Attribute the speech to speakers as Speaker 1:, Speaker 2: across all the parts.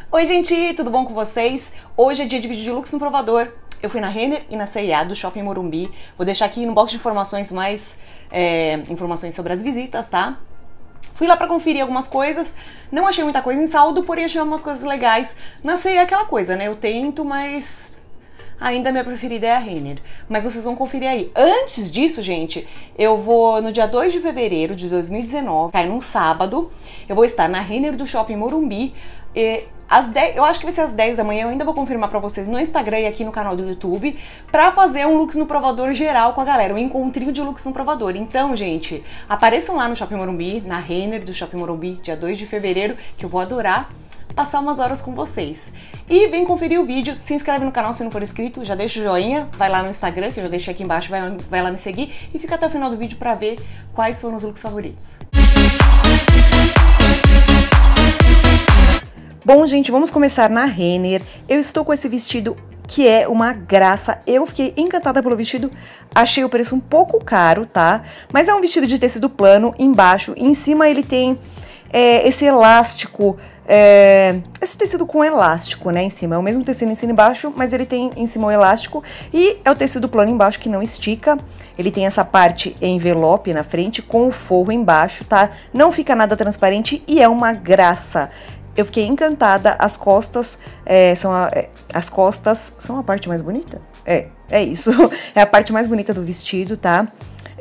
Speaker 1: Oi gente, tudo bom com vocês? Hoje é dia de vídeo de looks no provador. Eu fui na Renner e na C&A do Shopping Morumbi. Vou deixar aqui no box de informações mais informações sobre as visitas, tá? Fui lá pra conferir algumas coisas, não achei muita coisa em saldo, porém achei algumas coisas legais. Na C&A é aquela coisa, né? Eu tento, mas ainda a minha preferida é a Renner. Mas vocês vão conferir aí. Antes disso, gente, eu vou no dia 2 de fevereiro de 2019, cai num sábado, eu vou estar na Renner do Shopping Morumbi. Às 10, eu acho que vai ser às 10 da manhã, eu ainda vou confirmar pra vocês no Instagram e aqui no canal do YouTube, pra fazer um looks no provador geral com a galera, um encontrinho de looks no provador. Então, gente, apareçam lá no Shopping Morumbi, na Renner do Shopping Morumbi, dia 2 de fevereiro, que eu vou adorar passar umas horas com vocês. E vem conferir o vídeo, se inscreve no canal se não for inscrito, já deixa o joinha, vai lá no Instagram, que eu já deixei aqui embaixo, vai lá me seguir e fica até o final do vídeo pra ver quais foram os looks favoritos. Bom, gente, vamos começar na Renner. Eu estou com esse vestido que é uma graça. Eu fiquei encantada pelo vestido. Achei o preço um pouco caro, tá? Mas é um vestido de tecido plano embaixo. Em cima ele tem esse elástico, esse tecido com elástico, né? Em cima. É o mesmo tecido em cima e embaixo, mas ele tem em cima o elástico. E é o tecido plano embaixo que não estica. Ele tem essa parte envelope na frente com o forro embaixo, tá? Não fica nada transparente e é uma graça. Eu fiquei encantada, as costas são a parte mais bonita? É isso, é a parte mais bonita do vestido, tá?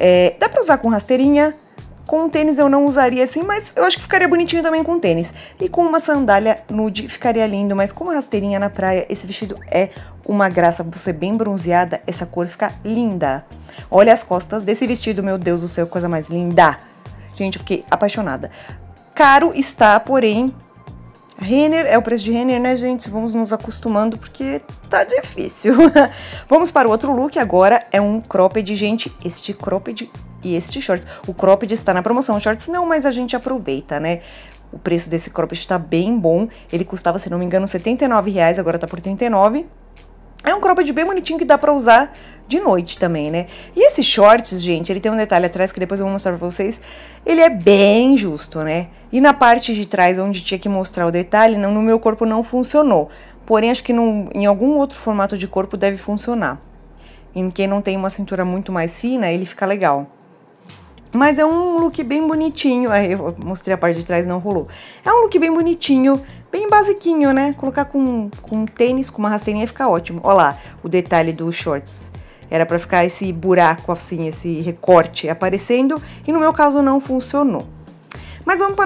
Speaker 1: Dá pra usar com rasteirinha, com tênis eu não usaria assim, mas eu acho que ficaria bonitinho também com tênis. E com uma sandália nude ficaria lindo, mas com uma rasteirinha na praia, esse vestido é uma graça. Você bem bronzeada, essa cor fica linda. Olha as costas desse vestido, meu Deus do céu, coisa mais linda. Gente, eu fiquei apaixonada. Caro está, porém... Renner, é o preço de Renner, né, gente? Vamos nos acostumando porque tá difícil. Vamos para o outro look agora, é um cropped, gente. Este cropped e este shorts. O cropped está na promoção, shorts não, mas a gente aproveita, né? O preço desse cropped tá bem bom. Ele custava, se não me engano, R$79, agora tá por R$39. É um cropped bem bonitinho que dá pra usar de noite também, né? E esse shorts, gente, ele tem um detalhe atrás que depois eu vou mostrar pra vocês. Ele é bem justo, né? E na parte de trás, onde tinha que mostrar o detalhe, no meu corpo não funcionou. Porém, acho que em algum outro formato de corpo deve funcionar. Em quem não tem uma cintura muito mais fina, ele fica legal. Mas é um look bem bonitinho. Aí eu mostrei a parte de trás, não rolou. É um look bem bonitinho, bem basiquinho, né? Colocar com tênis, com uma rasteirinha fica ótimo. Olha lá o detalhe dos shorts. Era pra ficar esse buraco assim, esse recorte aparecendo. E no meu caso não funcionou. Mas vamos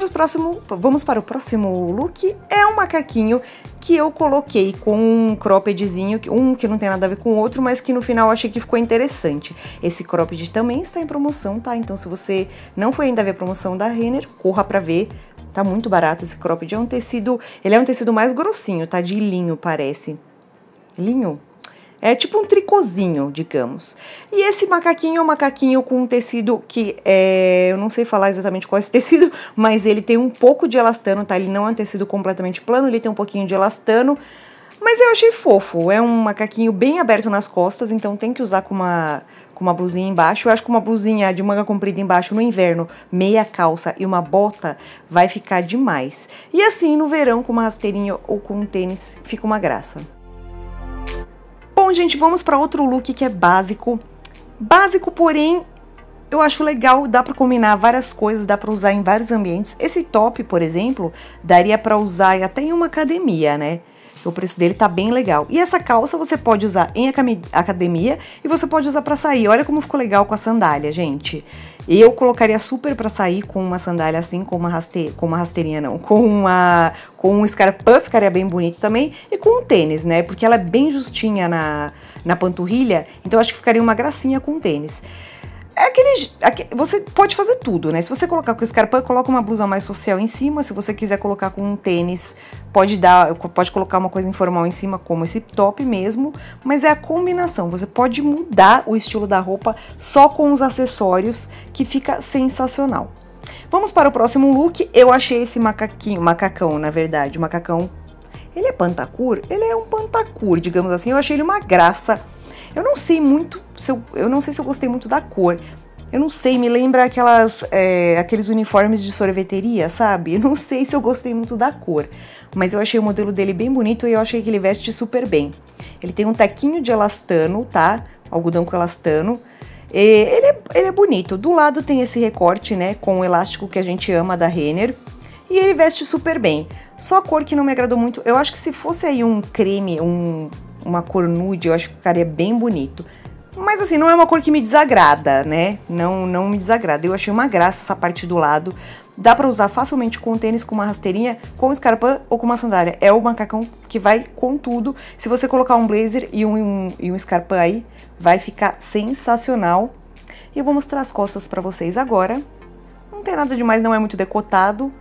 Speaker 1: para o próximo look. É um macaquinho que eu coloquei com um croppedzinho, um que não tem nada a ver com o outro, mas que no final eu achei que ficou interessante. Esse cropped também está em promoção, tá? Então se você não foi ainda ver a promoção da Renner, corra pra ver. Tá muito barato esse cropped. É um tecido, ele é um tecido mais grossinho, tá? De linho, parece. Linho? É tipo um tricôzinho, digamos. E esse macaquinho é um macaquinho com um tecido que eu não sei falar exatamente qual é esse tecido, mas ele tem um pouco de elastano, tá? Ele não é um tecido completamente plano, ele tem um pouquinho de elastano, mas eu achei fofo. É um macaquinho bem aberto nas costas, então tem que usar com uma blusinha embaixo. Eu acho que uma blusinha de manga comprida embaixo no inverno, meia calça e uma bota vai ficar demais. E assim no verão com uma rasteirinha ou com um tênis fica uma graça. Bom, gente, vamos para outro look que é básico. Básico, porém, eu acho legal, dá pra combinar várias coisas, dá pra usar em vários ambientes. Esse top, por exemplo, daria pra usar até em uma academia, né? O preço dele tá bem legal. E essa calça você pode usar em academia e você pode usar pra sair. Olha como ficou legal com a sandália, gente. Eu colocaria super pra sair com uma sandália assim, com uma rasteirinha não, com um escarpão, ficaria bem bonito também, e com um tênis, né, porque ela é bem justinha na panturrilha, então eu acho que ficaria uma gracinha com tênis. Você pode fazer tudo, né? Se você colocar com escarpão, coloca uma blusa mais social em cima. Se você quiser colocar com um tênis, pode colocar uma coisa informal em cima, como esse top mesmo. Mas é a combinação. Você pode mudar o estilo da roupa só com os acessórios, que fica sensacional. Vamos para o próximo look. Eu achei esse macacão, na verdade, o macacão. Ele é pantacur? Ele é um pantacur, digamos assim. Eu achei ele uma graça. Eu não sei se eu gostei muito da cor. Eu não sei, me lembra aqueles uniformes de sorveteria, sabe? Eu não sei se eu gostei muito da cor, mas eu achei o modelo dele bem bonito e eu achei que ele veste super bem. Ele tem um tequinho de elastano, tá? Algodão com elastano. Ele é bonito. Do lado tem esse recorte, né, com o elástico que a gente ama da Renner. E ele veste super bem. Só a cor que não me agradou muito. Eu acho que se fosse aí um creme, uma cor nude, eu acho que ficaria bem bonito. Mas assim, não é uma cor que me desagrada, né? Não me desagrada. Eu achei uma graça essa parte do lado. Dá pra usar facilmente com tênis, com uma rasteirinha, com um escarpão ou com uma sandália. É o macacão que vai com tudo. Se você colocar um blazer e um escarpão aí, vai ficar sensacional. E eu vou mostrar as costas pra vocês agora. Não tem nada demais, não é muito decotado.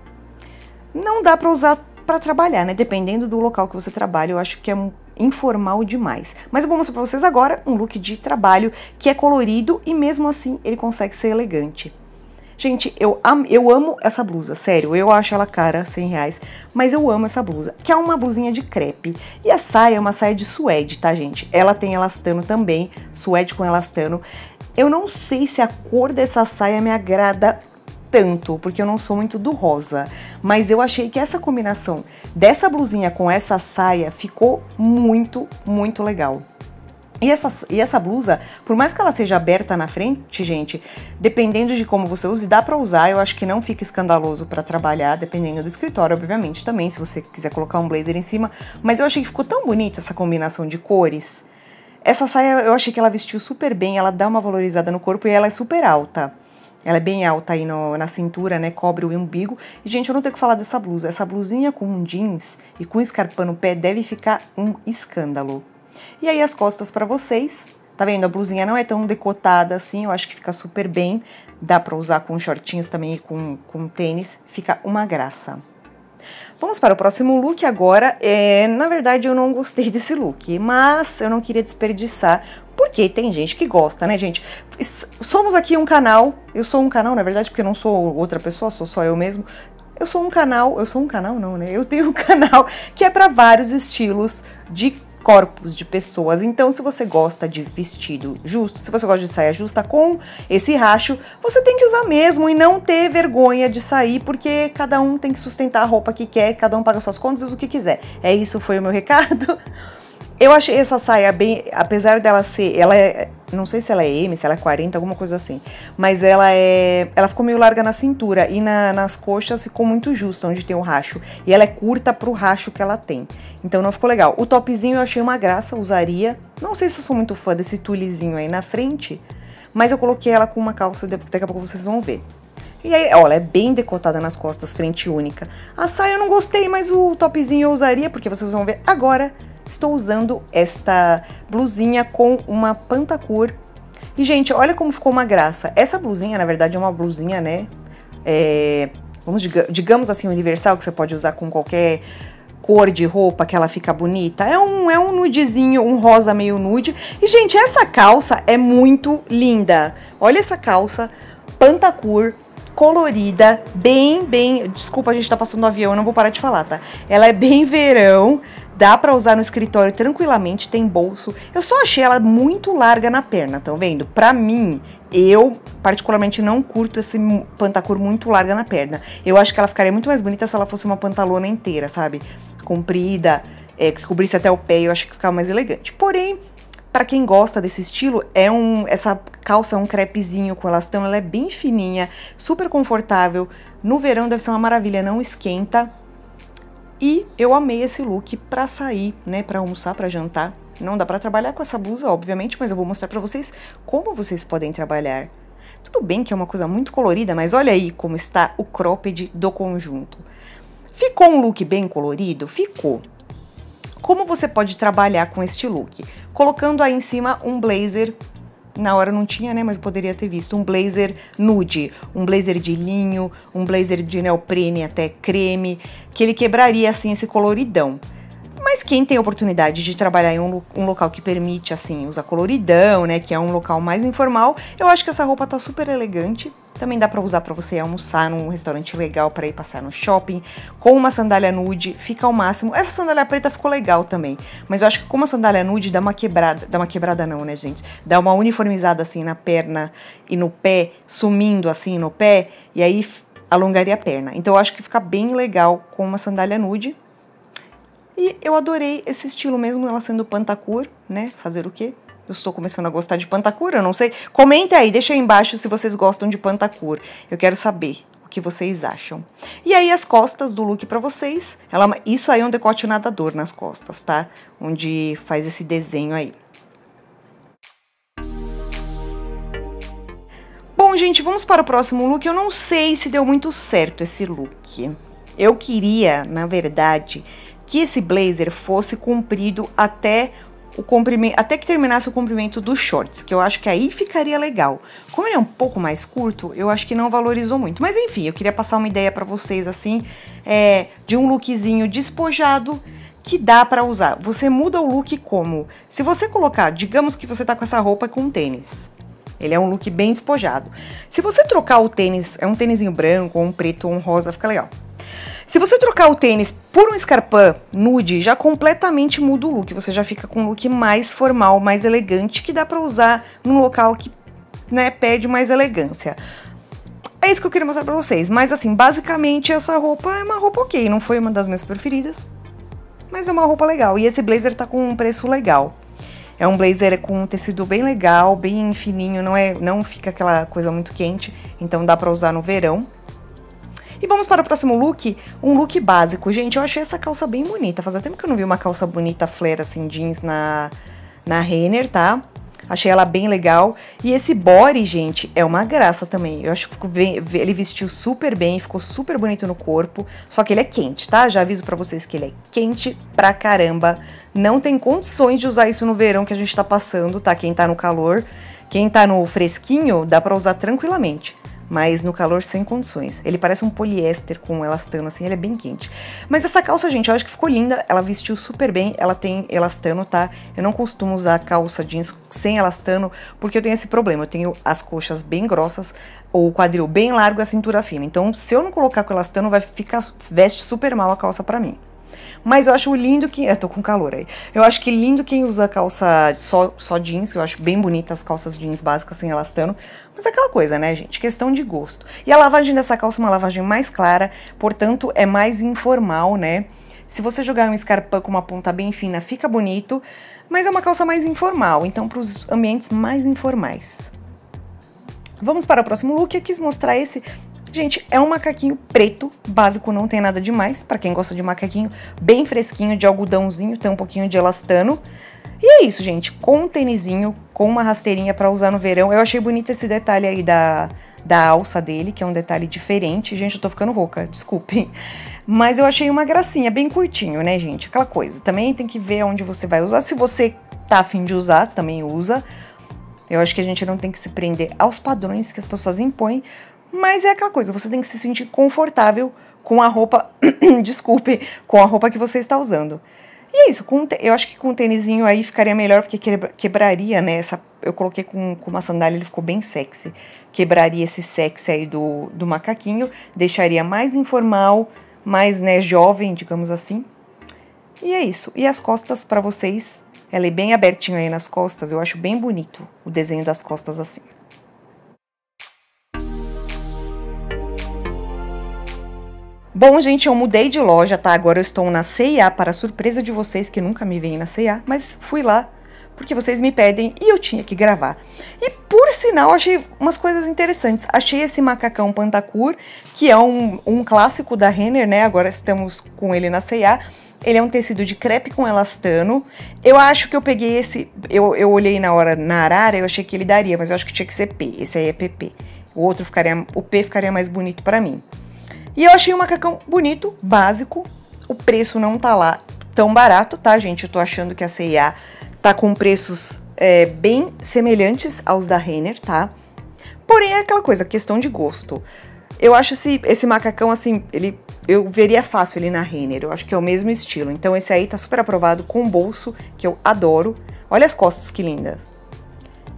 Speaker 1: Não dá pra usar pra trabalhar, né? Dependendo do local que você trabalha, eu acho que é informal demais. Mas eu vou mostrar pra vocês agora um look de trabalho que é colorido e mesmo assim ele consegue ser elegante. Gente, eu amo essa blusa, sério, eu acho ela cara, R$100, mas eu amo essa blusa, que é uma blusinha de crepe. E a saia é uma saia de suede, tá, gente? Ela tem elastano também, suede com elastano. Eu não sei se a cor dessa saia me agrada tanto, porque eu não sou muito do rosa, mas eu achei que essa combinação dessa blusinha com essa saia ficou muito, muito legal. E essa blusa, por mais que ela seja aberta na frente, gente, dependendo de como você use, dá pra usar, eu acho que não fica escandaloso pra trabalhar, dependendo do escritório, obviamente, também, se você quiser colocar um blazer em cima, mas eu achei que ficou tão bonita essa combinação de cores. Essa saia, eu achei que ela vestiu super bem, ela dá uma valorizada no corpo e ela é super alta. Ela é bem alta aí na cintura, né, cobre o umbigo. E, gente, eu não tenho que falar dessa blusa. Essa blusinha com um jeans e com escarpão no pé deve ficar um escândalo. E aí as costas pra vocês. Tá vendo? A blusinha não é tão decotada assim, eu acho que fica super bem. Dá pra usar com shortinhos também e com tênis. Fica uma graça. Vamos para o próximo look agora. Na verdade, eu não gostei desse look, mas eu não queria desperdiçar, porque tem gente que gosta, né, gente? Somos aqui um canal, eu sou um canal, na verdade, porque eu não sou outra pessoa, sou só eu mesmo. Eu sou um canal não, né? Eu tenho um canal que é para vários estilos de corpos de pessoas. Então, se você gosta de vestido justo, se você gosta de saia justa com esse racho, você tem que usar mesmo e não ter vergonha de sair, porque cada um tem que sustentar a roupa que quer, cada um paga suas contas e usa o que quiser. É isso, foi o meu recado. Eu achei essa saia bem, apesar dela ser, não sei se ela é M, se ela é 40, alguma coisa assim, mas ela ficou meio larga na cintura e nas coxas ficou muito justa onde tem o racho, e ela é curta pro racho que ela tem, então não ficou legal. O topzinho eu achei uma graça, usaria, não sei se eu sou muito fã desse tulezinho aí na frente, mas eu coloquei ela com uma calça, daqui a pouco vocês vão ver. E aí, ó, ela é bem decotada nas costas, frente única. A saia eu não gostei, mas o topzinho eu usaria, porque vocês vão ver agora. Estou usando esta blusinha com uma pantacur. E, gente, olha como ficou uma graça. Essa blusinha, na verdade, é uma blusinha, né? Digamos assim, universal, que você pode usar com qualquer cor de roupa, que ela fica bonita. É um nudezinho, um rosa meio nude. E, gente, essa calça é muito linda. Olha essa calça, pantacur, colorida, bem... Desculpa, a gente tá passando no avião, eu não vou parar de falar, tá? Ela é bem verão. Dá pra usar no escritório tranquilamente, tem bolso. Eu só achei ela muito larga na perna, estão vendo? Pra mim, eu particularmente não curto esse pantacur muito larga na perna. Eu acho que ela ficaria muito mais bonita se ela fosse uma pantalona inteira, sabe? Comprida, que cobrisse até o pé, eu acho que ficava mais elegante. Porém, pra quem gosta desse estilo, essa calça é um crepezinho com elastano, ela é bem fininha, super confortável. No verão deve ser uma maravilha, não esquenta. E eu amei esse look pra sair, né, pra almoçar, pra jantar. Não dá pra trabalhar com essa blusa, obviamente, mas eu vou mostrar pra vocês como vocês podem trabalhar. Tudo bem que é uma coisa muito colorida, mas olha aí como está o cropped do conjunto. Ficou um look bem colorido? Ficou. Como você pode trabalhar com este look? Colocando aí em cima um blazer. Na hora não tinha, né, mas eu poderia ter visto um blazer nude, um blazer de linho, um blazer de neoprene até creme, que ele quebraria assim esse coloridão. Mas quem tem oportunidade de trabalhar em um local que permite assim usar coloridão, né, que é um local mais informal, eu acho que essa roupa tá super elegante. Também dá pra usar pra você almoçar num restaurante legal, pra ir passar no shopping. Com uma sandália nude, fica ao máximo. Essa sandália preta ficou legal também. Mas eu acho que com uma sandália nude dá uma quebrada não, né, gente? Dá uma uniformizada assim na perna e no pé, sumindo assim no pé. E aí alongaria a perna. Então eu acho que fica bem legal com uma sandália nude. E eu adorei esse estilo mesmo, ela sendo pantacur, né? Fazer o quê? Eu estou começando a gostar de pantacur, eu não sei. Comenta aí, deixa aí embaixo se vocês gostam de pantacur. Eu quero saber o que vocês acham. E aí as costas do look pra vocês. Isso aí é um decote nadador nas costas, tá? Onde faz esse desenho aí. Bom, gente, vamos para o próximo look. Eu não sei se deu muito certo esse look. Eu queria, na verdade, que esse blazer fosse comprido até que terminasse o comprimento dos shorts, que eu acho que aí ficaria legal. Como ele é um pouco mais curto, eu acho que não valorizou muito. Mas enfim, eu queria passar uma ideia pra vocês, assim, de um lookzinho despojado que dá pra usar. Você muda o look como? Se você colocar, digamos que você tá com essa roupa com tênis. Ele é um look bem despojado. Se você trocar o tênis, é um tênisinho branco, ou um preto, ou um rosa, fica legal. Se você trocar o tênis por um escarpão nude, já completamente muda o look. Você já fica com um look mais formal, mais elegante, que dá pra usar num local que, né, pede mais elegância. É isso que eu queria mostrar pra vocês. Mas assim, basicamente essa roupa é uma roupa ok. Não foi uma das minhas preferidas, mas é uma roupa legal. E esse blazer tá com um preço legal. É um blazer com um tecido bem legal, bem fininho, não fica aquela coisa muito quente. Então dá pra usar no verão. E vamos para o próximo look, um look básico. Gente, eu achei essa calça bem bonita. Fazia tempo que eu não vi uma calça bonita flare assim, jeans na Renner, tá? Achei ela bem legal. E esse body, gente, é uma graça também. Eu acho que ele vestiu super bem, ficou super bonito no corpo. Só que ele é quente, tá? Já aviso pra vocês que ele é quente pra caramba. Não tem condições de usar isso no verão que a gente tá passando, tá? Quem tá no calor, quem tá no fresquinho, dá pra usar tranquilamente. Mas no calor, sem condições. Ele parece um poliéster com elastano, assim, ele é bem quente. Mas essa calça, gente, eu acho que ficou linda. Ela vestiu super bem, ela tem elastano, tá? Eu não costumo usar calça jeans sem elastano, porque eu tenho esse problema. Eu tenho as coxas bem grossas, o quadril bem largo e a cintura fina. Então, se eu não colocar com elastano, veste super mal a calça pra mim. Mas eu acho lindo que... Eu tô com calor aí. Eu acho que lindo quem usa calça só jeans. Eu acho bem bonita as calças jeans básicas sem elastano. Mas é aquela coisa, né, gente? Questão de gosto. E a lavagem dessa calça é uma lavagem mais clara. Portanto, é mais informal, né? Se você jogar um escarpão com uma ponta bem fina, fica bonito. Mas é uma calça mais informal. Então, para os ambientes mais informais. Vamos para o próximo look. Eu quis mostrar esse... Gente, é um macaquinho preto, básico, não tem nada demais. Pra quem gosta de macaquinho bem fresquinho, de algodãozinho, tem um pouquinho de elastano. E é isso, gente, com um tênisinho, com uma rasteirinha pra usar no verão. Eu achei bonito esse detalhe aí da alça dele, que é um detalhe diferente. Gente, eu tô ficando rouca, desculpem. Mas eu achei uma gracinha, bem curtinho, né, gente? Aquela coisa, também tem que ver onde você vai usar. Se você tá afim de usar, também usa. Eu acho que a gente não tem que se prender aos padrões que as pessoas impõem. Mas é aquela coisa, você tem que se sentir confortável com a roupa, desculpe, com a roupa que você está usando. E é isso, eu acho que com o tênisinho aí ficaria melhor, porque quebraria, né, eu coloquei com uma sandália, ele ficou bem sexy. Quebraria esse sexy aí do macaquinho, deixaria mais informal, mais, né, jovem, digamos assim. E é isso, e as costas pra vocês, ela é bem abertinha aí nas costas, eu acho bem bonito o desenho das costas assim. Bom, gente, eu mudei de loja, tá? Agora eu estou na C&A, para surpresa de vocês que nunca me veem na C&A, mas fui lá porque vocês me pedem e eu tinha que gravar. E por sinal, achei umas coisas interessantes. Achei esse macacão Pantacur, que é um clássico da Renner, né? Agora estamos com ele na C&A. Ele é um tecido de crepe com elastano. Eu acho que eu peguei esse... Eu olhei na hora na arara, eu achei que ele daria, mas eu acho que tinha que ser P. Esse aí é PP. O P ficaria mais bonito pra mim. E eu achei um macacão bonito, básico. O preço não tá lá tão barato, tá, gente? Eu tô achando que a C&A tá com preços bem semelhantes aos da Renner, tá? Porém, é aquela coisa, questão de gosto. Eu acho esse macacão, assim, eu veria fácil ele na Renner. Eu acho que é o mesmo estilo. Então, esse aí tá super aprovado com bolso, que eu adoro. Olha as costas, que lindas.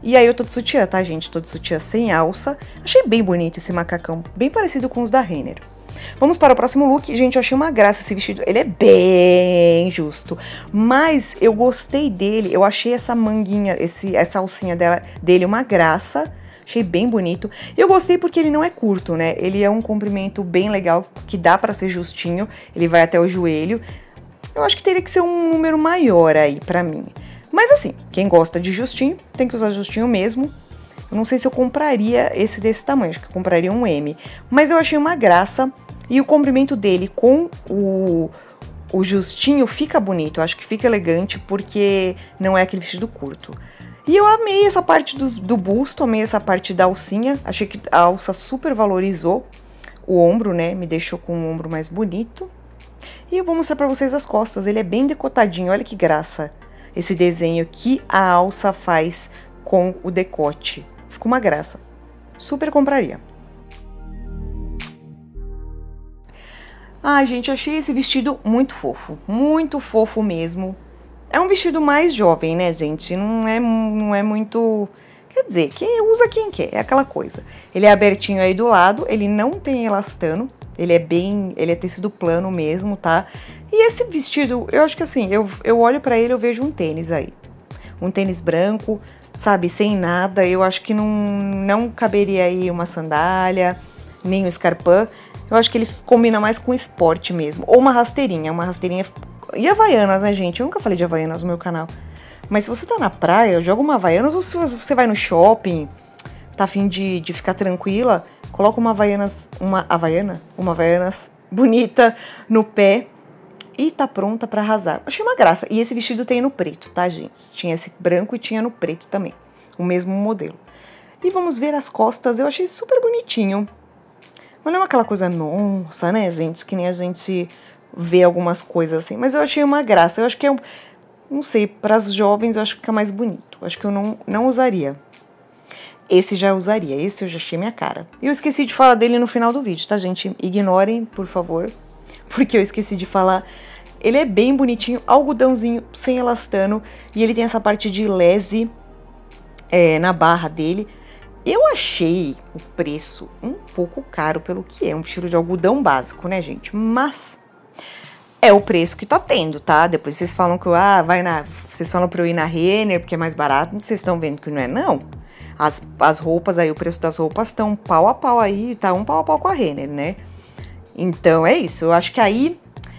Speaker 1: E aí eu tô de sutiã, tá, gente? Tô de sutiã sem alça. Achei bem bonito esse macacão, bem parecido com os da Renner. Vamos para o próximo look. Gente, eu achei uma graça esse vestido. Ele é bem justo, mas eu gostei dele. Eu achei essa manguinha, essa alcinha dele uma graça. Achei bem bonito. Eu gostei porque ele não é curto, né? Ele é um comprimento bem legal, que dá pra ser justinho. Ele vai até o joelho. Eu acho que teria que ser um número maior aí pra mim. Mas assim, quem gosta de justinho, tem que usar justinho mesmo. Eu não sei se eu compraria esse desse tamanho, acho que eu compraria um M. Mas eu achei uma graça. E o comprimento dele com o justinho fica bonito. Eu acho que fica elegante porque não é aquele vestido curto. E eu amei essa parte do busto, amei essa parte da alcinha. Achei que a alça super valorizou o ombro, né? Me deixou com um ombro mais bonito. E eu vou mostrar pra vocês as costas. Ele é bem decotadinho, olha que graça. Esse desenho que a alça faz com o decote. Ficou uma graça. Super compraria. Ai, gente, achei esse vestido muito fofo mesmo. É um vestido mais jovem, né, gente? Não é muito... Quer dizer, quem usa quem quer, é aquela coisa. Ele é abertinho aí do lado, ele não tem elastano, ele é tecido plano mesmo, tá? E esse vestido, eu acho que assim, eu olho pra ele, eu vejo um tênis aí. Um tênis branco, sabe, sem nada. Eu acho que não caberia aí uma sandália, nem um escarpão. Eu acho que ele combina mais com esporte mesmo. Ou uma rasteirinha. E Havaianas, né, gente? Eu nunca falei de Havaianas no meu canal. Mas se você tá na praia, joga uma Havaianas. Ou se você vai no shopping, tá a fim de ficar tranquila, coloca uma Havaianas bonita no pé e tá pronta pra arrasar. Achei uma graça. E esse vestido tem no preto, tá, gente? Tinha esse branco e tinha no preto também. O mesmo modelo. E vamos ver as costas. Eu achei super bonitinho. Mas não é aquela coisa, nossa, né, gente? Que nem a gente vê algumas coisas assim. Mas eu achei uma graça. Eu acho que não sei, para as jovens eu acho que fica mais bonito. Eu acho que eu não usaria. Esse já usaria. Esse eu já achei minha cara. E eu esqueci de falar dele no final do vídeo, tá, gente? Ignorem, por favor. Porque eu esqueci de falar. Ele é bem bonitinho, algodãozinho, sem elastano. E ele tem essa parte de lese na barra dele. Eu achei o preço um pouco caro pelo que é um vestido de algodão básico, né, gente? Mas é o preço que tá tendo, tá? Depois vocês falam que, vocês falam pra eu ir na Renner porque é mais barato, vocês estão vendo que não é, não. As roupas aí, o preço das roupas estão pau a pau aí, tá um pau a pau com a Renner, né? Então é isso, eu acho que aí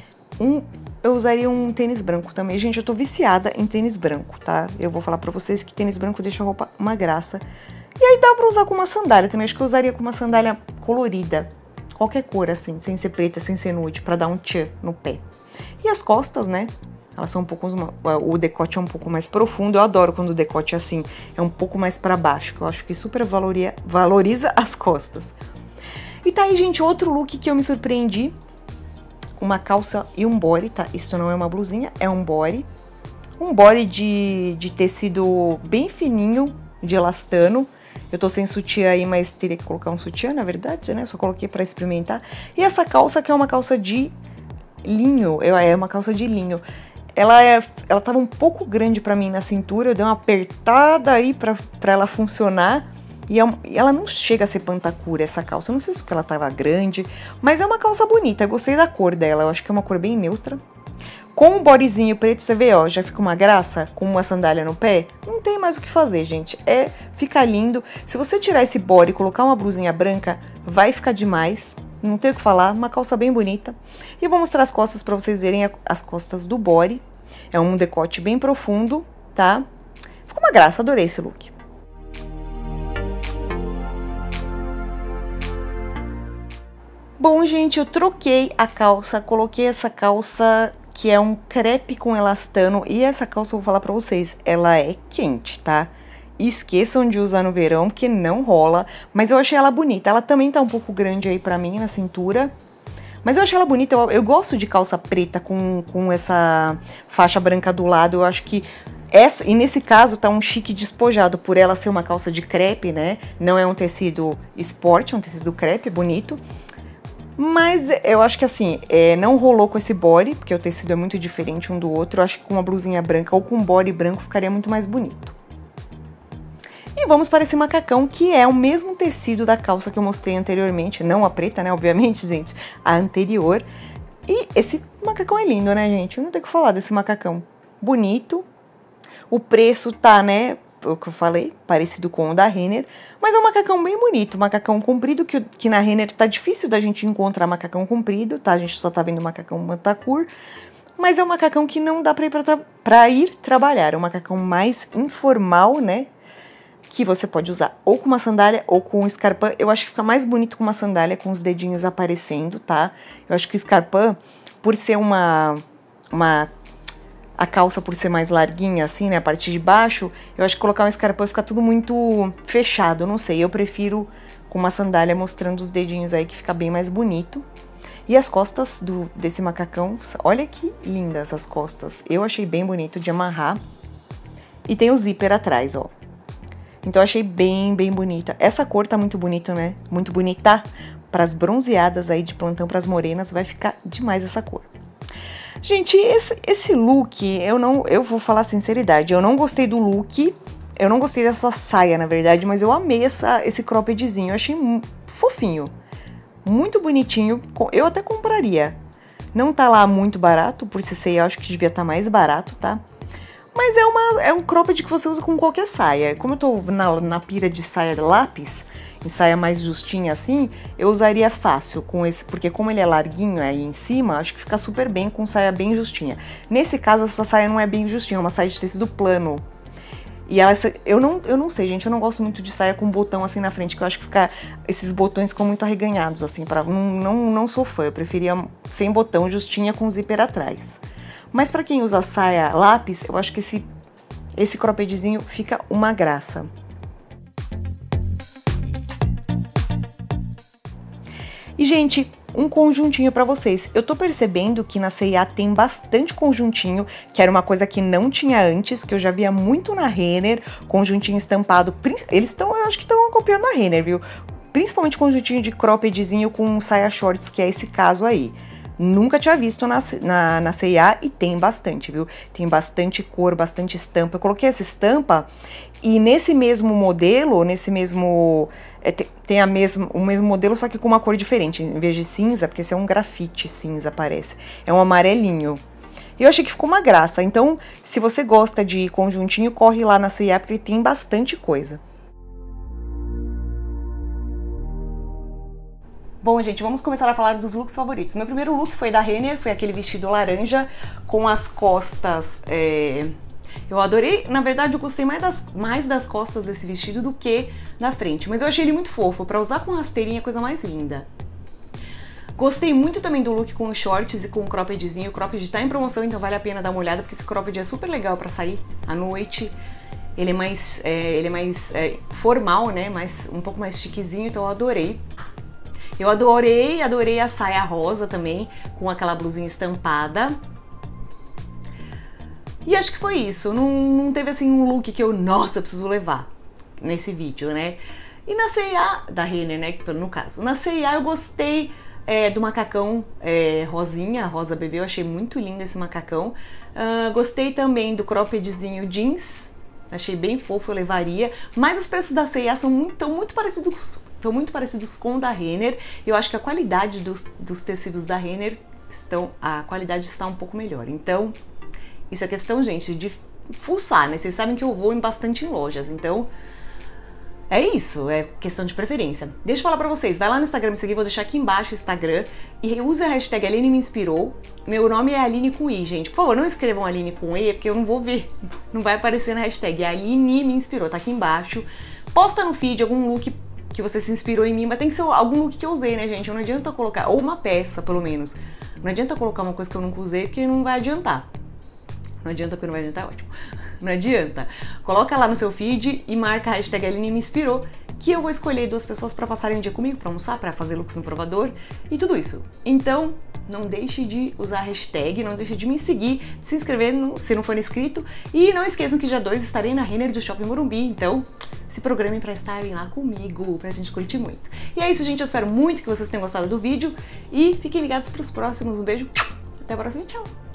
Speaker 1: eu usaria um tênis branco também. Gente, eu tô viciada em tênis branco, tá? Eu vou falar pra vocês que tênis branco deixa a roupa uma graça. E aí dá pra usar com uma sandália também. Acho que eu usaria com uma sandália colorida. Qualquer cor, assim, sem ser preta, sem ser nude, pra dar um tchan no pé. E as costas, né? Elas são um pouco... O decote é um pouco mais profundo. Eu adoro quando o decote, assim, é um pouco mais pra baixo. Que eu acho que super valoriza as costas. E tá aí, gente, outro look que eu me surpreendi. Uma calça e um body, tá? Isso não é uma blusinha, é um body. Um body de tecido bem fininho, de elastano. Eu tô sem sutiã aí, mas teria que colocar um sutiã, na verdade, né? Só coloquei pra experimentar. E essa calça, que é uma calça de linho, é uma calça de linho. Ela tava um pouco grande pra mim na cintura, eu dei uma apertada aí pra ela funcionar. E ela não chega a ser pantacura, essa calça. Eu não sei se ela tava grande, mas é uma calça bonita. Eu gostei da cor dela, eu acho que é uma cor bem neutra. Com o bodyzinho preto, você vê, ó, já fica uma graça, com uma sandália no pé. Não tem mais o que fazer, gente. Fica lindo. Se você tirar esse body e colocar uma blusinha branca, vai ficar demais. Não tem o que falar, uma calça bem bonita. E eu vou mostrar as costas pra vocês verem as costas do body. É um decote bem profundo, tá? Ficou uma graça, adorei esse look. Bom, gente, eu troquei a calça, coloquei essa calça que é um crepe com elastano, e essa calça eu vou falar pra vocês, ela é quente, tá? Esqueçam de usar no verão, porque não rola, mas eu achei ela bonita. Ela também tá um pouco grande aí pra mim, na cintura, mas eu achei ela bonita. Eu gosto de calça preta com essa faixa branca do lado. Eu acho que e nesse caso tá um chique despojado, por ela ser uma calça de crepe, né? Não é um tecido esporte, é um tecido crepe, bonito. Mas eu acho que assim, não rolou com esse body, porque o tecido é muito diferente um do outro. Eu acho que com uma blusinha branca ou com um body branco ficaria muito mais bonito. E E vamos para esse macacão, que é o mesmo tecido da calça que eu mostrei anteriormente, não a preta, né, obviamente, gente, a anterior. E esse macacão é lindo, né, gente? Eu não tenho o que falar desse macacão. Bonito. O preço tá, né, o que eu falei, parecido com o da Renner, mas é um macacão bem bonito, macacão comprido, que na Renner tá difícil da gente encontrar macacão comprido, tá? A gente só tá vendo macacão Mantacourt, mas é um macacão que não dá pra ir trabalhar, é um macacão mais informal, né? Que você pode usar ou com uma sandália ou com um escarpão. Eu acho que fica mais bonito com uma sandália, com os dedinhos aparecendo, tá? Eu acho que o escarpão, por ser a calça por ser mais larguinha assim, né, a parte de baixo, eu acho que colocar um escarpão fica tudo muito fechado, não sei, eu prefiro com uma sandália mostrando os dedinhos aí, que fica bem mais bonito. E as costas desse macacão, olha que lindas as costas, eu achei bem bonito de amarrar. E tem o zíper atrás, ó. Então eu achei bem bonita. Essa cor tá muito bonita, né? Muito bonita. Para as bronzeadas aí de plantão, para as morenas, vai ficar demais essa cor. Gente, esse look, eu vou falar a sinceridade, eu não gostei do look, eu não gostei dessa saia, na verdade, mas eu amei esse croppedzinho, eu achei fofinho, muito bonitinho, eu até compraria. Não tá lá muito barato, por ser ceia, eu acho que devia estar mais barato, tá? Mas é um cropped que você usa com qualquer saia. Como eu tô na pira de saia lápis, em saia mais justinha assim, eu usaria fácil com esse, porque como ele é larguinho aí em cima, acho que fica super bem com saia bem justinha. Nesse caso, essa saia não é bem justinha, é uma saia de tecido plano. E ela, eu não sei, gente, eu não gosto muito de saia com botão assim na frente, que eu acho que esses botões ficam muito arreganhados, assim, não sou fã, eu preferia sem botão, justinha com zíper atrás. Mas pra quem usa saia lápis, eu acho que esse croppedzinho fica uma graça. E, gente, um conjuntinho pra vocês. Eu tô percebendo que na C&A tem bastante conjuntinho, que era uma coisa que não tinha antes, que eu já via muito na Renner, conjuntinho estampado. Eu acho que estão copiando a Renner, viu? Principalmente conjuntinho de croppedzinho com saia shorts, que é esse caso aí. Nunca tinha visto na C&A e tem bastante, viu? Tem bastante cor, bastante estampa. Eu coloquei essa estampa e nesse mesmo modelo, tem o mesmo modelo, só que com uma cor diferente. Em vez de cinza, porque esse é um grafite cinza, parece. É um amarelinho. E eu achei que ficou uma graça. Então, se você gosta de conjuntinho, corre lá na C&A, porque tem bastante coisa. Bom, gente, vamos começar a falar dos looks favoritos. Meu primeiro look foi da Renner, foi aquele vestido laranja com as costas. Eu adorei, na verdade eu gostei mais das costas desse vestido do que da frente, mas eu achei ele muito fofo, pra usar com rasteirinha, coisa mais linda. Gostei muito também do look com shorts e com croppedzinho. O cropped tá em promoção, então vale a pena dar uma olhada, porque esse cropped é super legal pra sair à noite. Ele é mais, formal, né, um pouco mais chiquezinho, então eu adorei. Eu adorei a saia rosa também, com aquela blusinha estampada. E acho que foi isso, não teve assim um look que nossa, preciso levar nesse vídeo, né? E na C&A, da Renner, né, no caso, na C&A eu gostei do macacão rosinha, rosa bebê, eu achei muito lindo esse macacão. Gostei também do croppedzinho jeans, achei bem fofo, eu levaria, mas os preços da C&A são muito parecidos com o da Renner. Eu acho que a qualidade dos tecidos da Renner a qualidade está um pouco melhor. Então, isso é questão, gente, de fuçar, né? Vocês sabem que eu vou bastante em lojas, então é isso, é questão de preferência. Deixa eu falar pra vocês, vai lá no Instagram me seguir, vou deixar aqui embaixo o Instagram e use a hashtag Aline me inspirou. Meu nome é Aline com I, gente. Por favor, não escrevam Aline com E, porque eu não vou ver, não vai aparecer na hashtag. Aline me inspirou, tá aqui embaixo. Posta no feed algum look que você se inspirou em mim, mas tem que ser algum look que eu usei, né, gente? Não adianta colocar, ou uma peça, pelo menos. Não adianta colocar uma coisa que eu nunca usei, porque não vai adiantar. Não adianta porque não vai adiantar, ótimo. Não adianta. Coloca lá no seu feed e marca a hashtag Aline me inspirou, que eu vou escolher 2 pessoas pra passarem um dia comigo, pra almoçar, pra fazer looks no provador e tudo isso. Então, não deixe de usar a hashtag, não deixe de me seguir, de se inscrever se não for inscrito. E não esqueçam que dia 2 estarei na Renner do Shopping Morumbi, então se programem pra estarem lá comigo, pra gente curtir muito. E é isso, gente, eu espero muito que vocês tenham gostado do vídeo e fiquem ligados pros próximos. Um beijo, até a próxima e tchau!